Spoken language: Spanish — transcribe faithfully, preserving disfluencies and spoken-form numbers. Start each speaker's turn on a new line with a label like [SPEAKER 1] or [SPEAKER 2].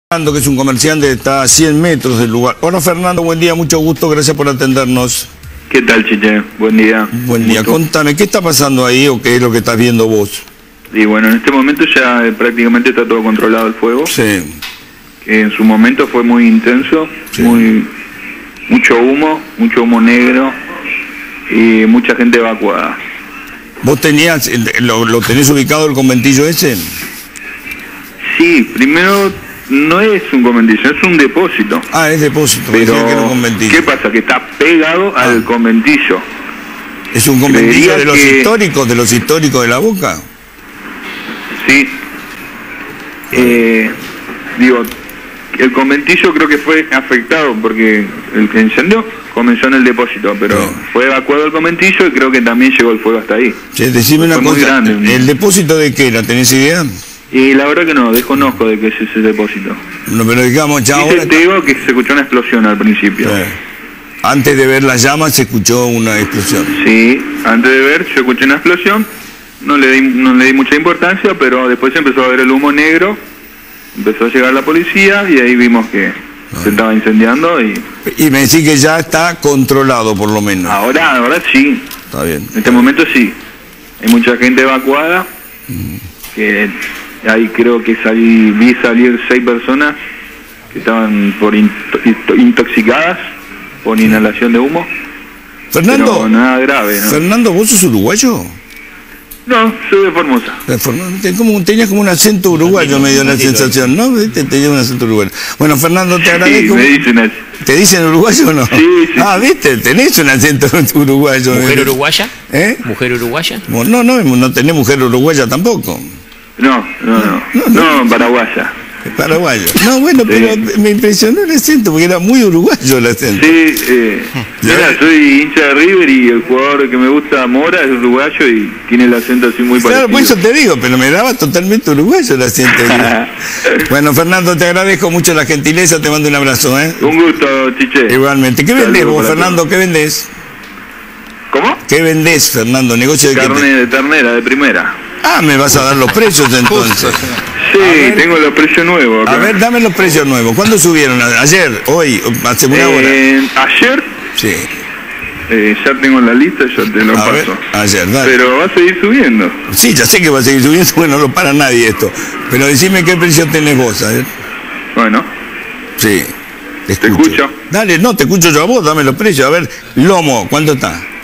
[SPEAKER 1] Fernando, que es un comerciante, está a cien metros del lugar. Hola Fernando, buen día, mucho gusto, gracias por atendernos.
[SPEAKER 2] ¿Qué tal, Chiche? Buen día.
[SPEAKER 1] Buen día, contame, ¿qué está pasando ahí o qué es lo que estás viendo vos?
[SPEAKER 2] Y bueno, en este momento ya eh, prácticamente está todo controlado el fuego.
[SPEAKER 1] Sí.
[SPEAKER 2] Que en su momento fue muy intenso,
[SPEAKER 1] Sí.
[SPEAKER 2] muy mucho humo, mucho humo negro y mucha gente evacuada.
[SPEAKER 1] ¿Vos tenías, lo, lo tenés ubicado el conventillo ese?
[SPEAKER 2] Sí, primero no es un conventillo, es un depósito.
[SPEAKER 1] Ah, es depósito,
[SPEAKER 2] Pero,
[SPEAKER 1] decían que era un conventillo.
[SPEAKER 2] ¿qué pasa? Que está pegado
[SPEAKER 1] Ah.
[SPEAKER 2] al conventillo.
[SPEAKER 1] ¿Es un conventillo
[SPEAKER 2] Creería
[SPEAKER 1] de los
[SPEAKER 2] que-
[SPEAKER 1] históricos, de los históricos de La Boca?
[SPEAKER 2] Sí. Eh, digo, el conventillo creo que fue afectado porque el que incendió comenzó en el depósito, pero
[SPEAKER 1] Sí.
[SPEAKER 2] fue evacuado el conventillo y creo que también llegó el fuego hasta ahí.
[SPEAKER 1] Che, decime una
[SPEAKER 2] Fue muy
[SPEAKER 1] cosa,
[SPEAKER 2] grande.
[SPEAKER 1] ¿el depósito de qué era? ¿Tenés idea?
[SPEAKER 2] Y la verdad que no, desconozco de qué es ese depósito.
[SPEAKER 1] No, pero digamos, ya ahora...
[SPEAKER 2] Dice, te digo que se escuchó una explosión al principio.
[SPEAKER 1] Eh, Antes de ver las llamas se escuchó una explosión.
[SPEAKER 2] Sí, antes de ver yo escuché una explosión, no le di, no le di mucha importancia, pero después se empezó a ver el humo negro, empezó a llegar la policía y ahí vimos que se estaba incendiando y
[SPEAKER 1] Y me decís que ya está controlado por lo menos.
[SPEAKER 2] ahora, ahora sí,
[SPEAKER 1] Está bien.
[SPEAKER 2] en este momento sí. Hay mucha gente evacuada, que ahí creo que salí, vi salir seis personas que estaban por in- intoxicadas por inhalación de humo,
[SPEAKER 1] Fernando,
[SPEAKER 2] pero nada grave, ¿no?
[SPEAKER 1] Fernando, ¿vos sos uruguayo?
[SPEAKER 2] No, soy de Formosa.
[SPEAKER 1] Eh, Fernando, ten como, tenías como un acento uruguayo, me dio la sensación, ¿no? ¿Viste? Tenías un acento uruguayo. Bueno, Fernando, te
[SPEAKER 2] Sí,
[SPEAKER 1] agradezco.
[SPEAKER 2] me dicen así.
[SPEAKER 1] ¿Te dicen uruguayo o no?
[SPEAKER 2] Sí, sí.
[SPEAKER 1] Ah, ¿viste? Tenés un acento uruguayo.
[SPEAKER 3] ¿Mujer
[SPEAKER 1] ¿eh?
[SPEAKER 3] uruguaya?
[SPEAKER 1] ¿Eh?
[SPEAKER 3] ¿Mujer uruguaya?
[SPEAKER 1] No, no, no tenés mujer uruguaya tampoco.
[SPEAKER 2] No, no, no,
[SPEAKER 1] No,
[SPEAKER 2] no, paraguaya.
[SPEAKER 1] Paraguayo. No, bueno,
[SPEAKER 2] Sí.
[SPEAKER 1] pero me impresionó el acento, porque era muy uruguayo el acento.
[SPEAKER 2] Sí, eh, mira, soy hincha de River y el jugador que me gusta, Mora, es uruguayo y tiene el acento así muy
[SPEAKER 1] Claro, por eso
[SPEAKER 2] parecido.
[SPEAKER 1] te digo, pero me daba totalmente uruguayo el acento. Bueno, Fernando, te agradezco mucho la gentileza, te mando un abrazo, ¿eh?
[SPEAKER 2] Un gusto, Chiche.
[SPEAKER 1] Igualmente. ¿Qué vendés
[SPEAKER 2] Saludos
[SPEAKER 1] vos,
[SPEAKER 2] para
[SPEAKER 1] Fernando?
[SPEAKER 2] todos.
[SPEAKER 1] ¿Qué vendés?
[SPEAKER 2] ¿Cómo?
[SPEAKER 1] ¿Qué vendés, Fernando? ¿Negocio de qué?
[SPEAKER 2] Carne de ternera, de primera.
[SPEAKER 1] Ah, me vas a dar los precios entonces.
[SPEAKER 2] Sí,
[SPEAKER 1] ver.
[SPEAKER 2] tengo los precios nuevos
[SPEAKER 1] A
[SPEAKER 2] acá.
[SPEAKER 1] ver, dame los precios nuevos. ¿Cuándo subieron? ¿Ayer? ¿Hoy? ¿Hace una hora?
[SPEAKER 2] Eh, ayer,
[SPEAKER 1] Sí.
[SPEAKER 2] eh, ya tengo la lista, ya te lo
[SPEAKER 1] A ver,
[SPEAKER 2] paso.
[SPEAKER 1] ayer, dale.
[SPEAKER 2] Pero va a seguir subiendo.
[SPEAKER 1] Sí, ya sé que va a seguir subiendo, bueno, no lo para nadie esto. Pero decime qué precio tenés vos, a ver.
[SPEAKER 2] Bueno,
[SPEAKER 1] Sí, te escucho.
[SPEAKER 2] escucho.
[SPEAKER 1] Dale, no, te escucho yo a vos, dame los precios. A ver, lomo, ¿cuánto está?